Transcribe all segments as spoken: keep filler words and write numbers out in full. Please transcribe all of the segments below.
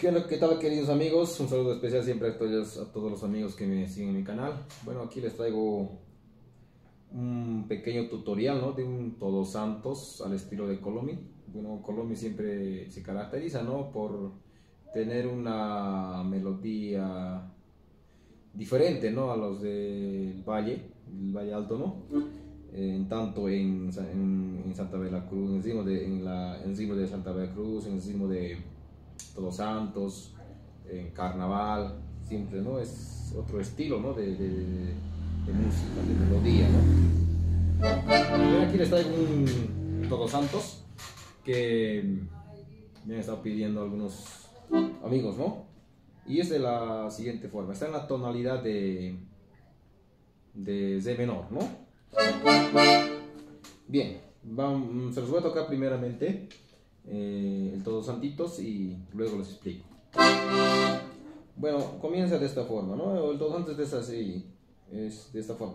¿Qué, qué tal, queridos amigos? Un saludo especial siempre a todos, a todos los amigos que me siguen en mi canal. Bueno, aquí les traigo un pequeño tutorial, ¿no?, de un Todos Santos al estilo de Colomi. Bueno, Colomi siempre se caracteriza, ¿no?, por tener una melodía diferente, ¿no?, a los del Valle, el Valle Alto, ¿no? En tanto en, en, en Santa Veracruz, en el ritmo de, en la, en el ritmo de Santa Veracruz, en el ritmo de Todos Santos, en Carnaval, siempre, ¿no?, es otro estilo, ¿no?, de, de, de música, de melodía, ¿no? Bueno, aquí les traigo un Todos Santos que me han estado pidiendo algunos amigos, ¿no? Y es de la siguiente forma, está en la tonalidad de, de re menor, ¿no? Bien, vamos, se los voy a tocar primeramente eh, el Todos Santitos y luego les explico. Bueno, comienza de esta forma, ¿no? El Todos Santos es así, es de esta forma.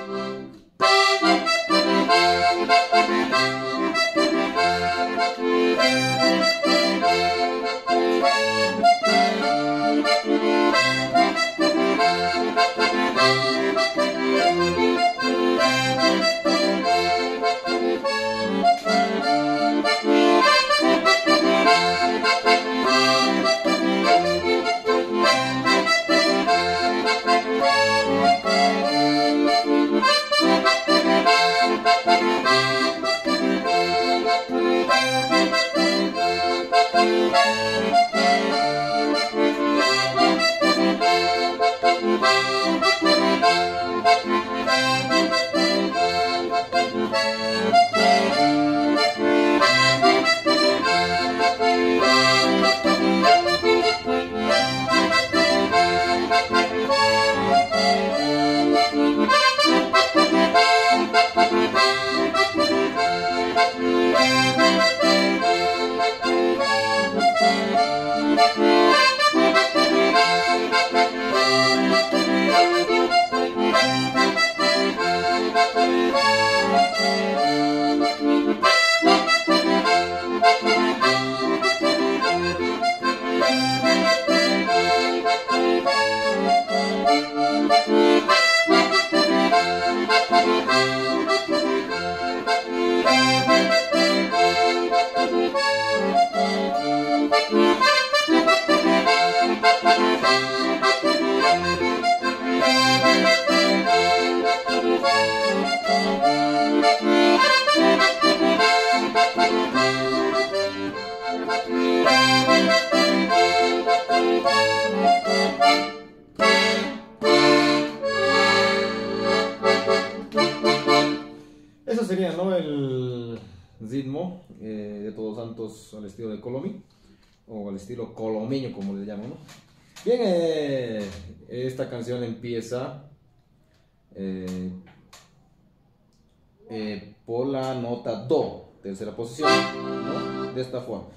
Eso sería, ¿no?, el ritmo eh, de Todos Santos al estilo de Colomi, o al estilo colomeño, como le llaman, ¿no? Bien, eh, esta canción empieza eh, eh, por la nota Do, tercera posición, ¿no?, de esta forma,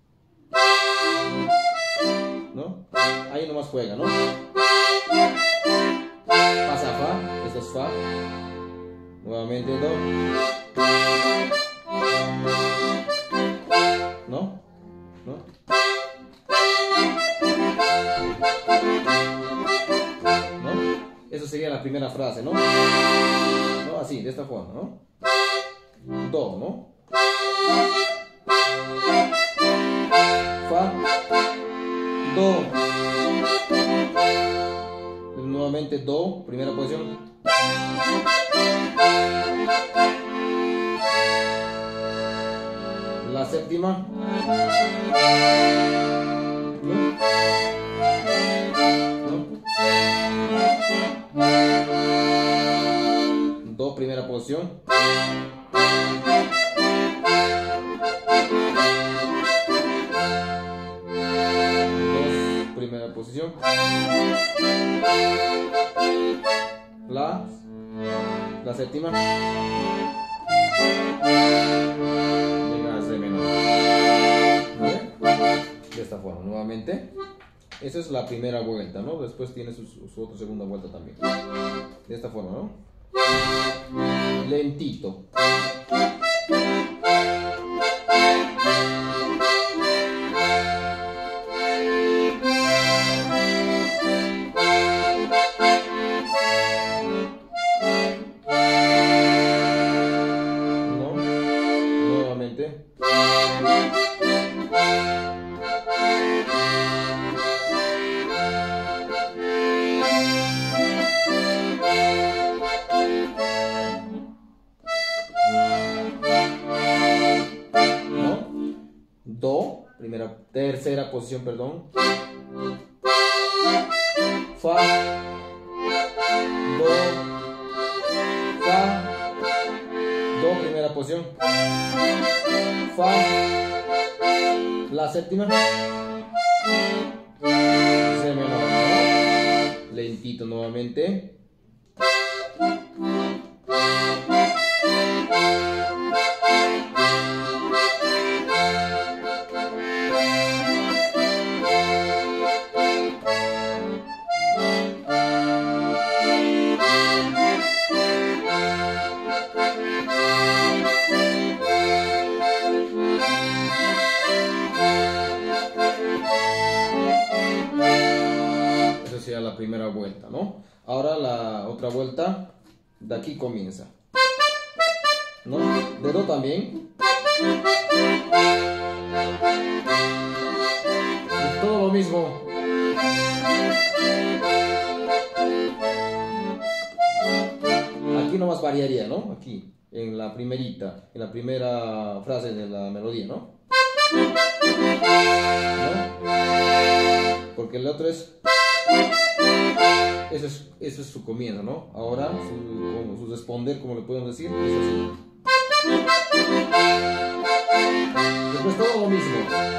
¿no? Ahí nomás juega, ¿no? Pasa Fa, esto es Fa, nuevamente Do, ¿no? ¿No? ¿No? Eso sería la primera frase, ¿no? ¿No? Así, de esta forma, ¿no? Do, ¿no? Fa, Do, nuevamente Do, primera posición. La séptima, ¿no? ¿No? Do, primera posición. Dos, primera posición. La, la séptima. De esta forma, nuevamente. Esa es la primera vuelta, ¿no? Después tiene su, su otra segunda vuelta también. De esta forma, ¿no? Lentito. tercera posición, perdón. Fa, do, fa, do, primera posición. Fa, la séptima. Se menor, ¿no? Lentito nuevamente. La primera vuelta, ¿no? Ahora la otra vuelta de aquí comienza, ¿no? De do también. Es todo lo mismo. Aquí nomás variaría, ¿no? Aquí, en la primerita, en la primera frase de la melodía, ¿no? ¿No? Porque el otro es... Eso es, eso es su comienzo, ¿no? Ahora su, su responder, como le podemos decir, es así. Después todo lo mismo.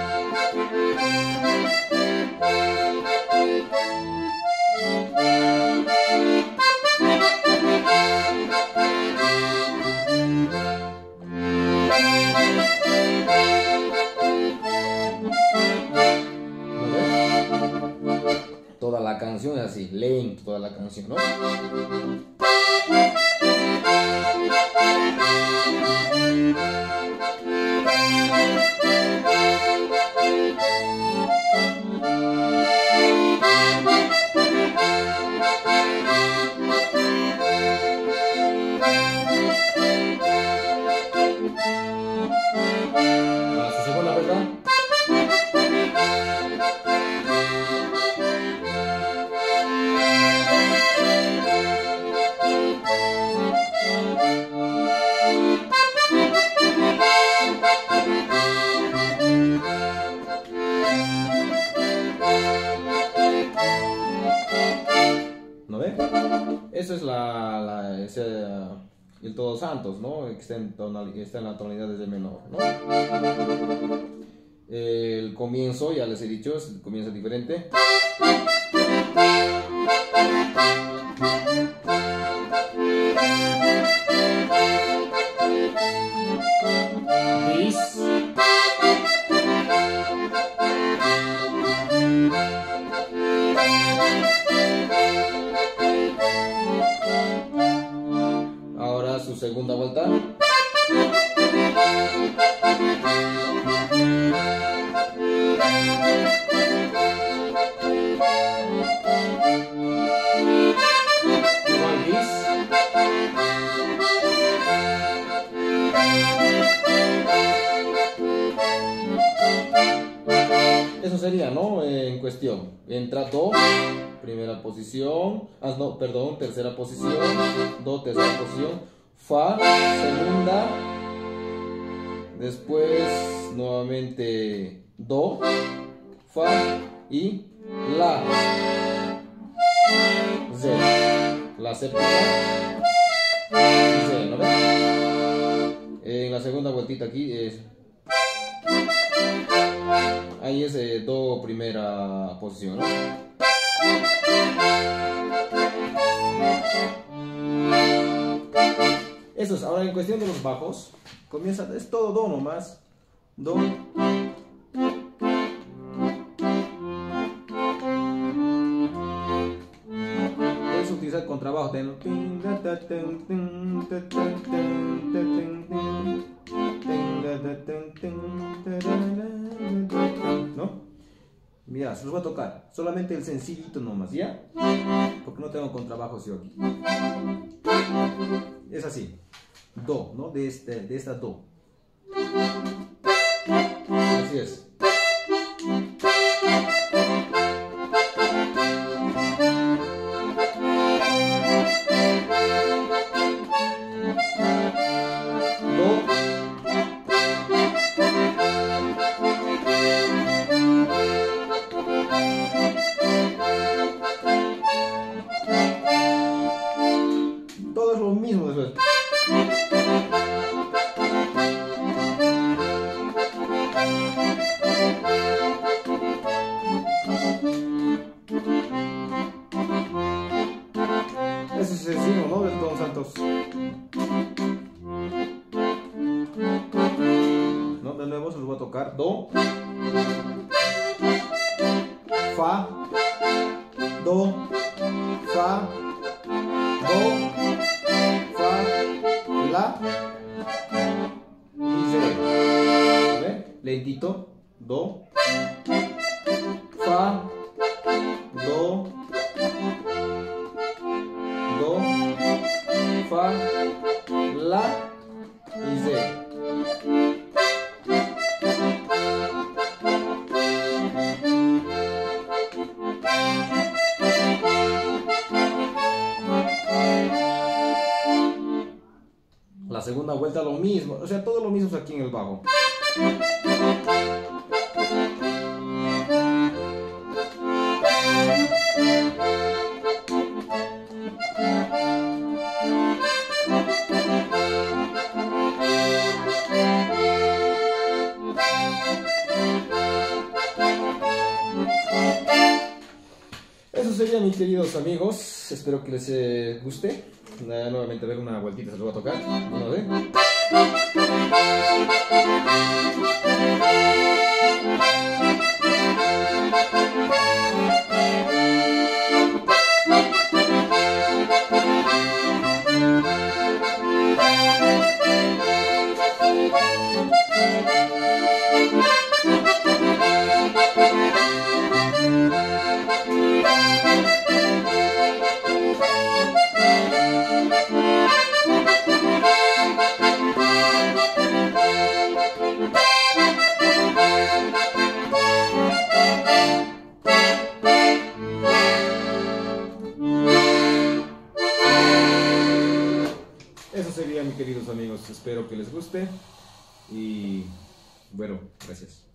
Toda la canción es así, lento toda la canción, ¿no? A su segunda vuelta. ¿No ve? Eso es la, la ese, uh, el Todos Santos, ¿no? Que está en, tonal, está en la tonalidad desde menor, ¿no? El comienzo, ya les he dicho, es el comienzo diferente. Bis. Ahora su segunda vuelta. Igual bis. Eso sería, ¿no? En cuestión. Entra do, primera posición. Ah, no, perdón, tercera posición. Do, tercera posición. Fa, segunda. Después, nuevamente, do, fa y la. Z. La séptima. Z, ¿no ven? En la segunda vueltita aquí es. Ahí es eh, do primera posición, ¿no? Eso es. Ahora en cuestión de los bajos, comienza, es todo do nomás. Do. Puedes utilizar contrabajo. ¿No? Mira, se los voy a tocar. Solamente el sencillito nomás, ¿ya? Porque no tengo contrabajos yo aquí. Es así. Do, ¿no? De, este, de esta do. Así es. Do. Ese es sencillo, ¿no? Del Todos Santos. No, de nuevo se los voy a tocar. Do, fa, do, fa, do, fa, la y re. ¿Ve? Lentito. Do, fa, do, do, fa, la y re. La segunda vuelta lo mismo, o sea, todo lo mismo aquí en el bajo. Eso sería, mis queridos amigos. Espero que les eh, guste. Uh, nuevamente, a ver, una vueltita se lo voy a tocar. Uno de. Eso sería, mis queridos amigos. Espero que les guste y bueno, gracias.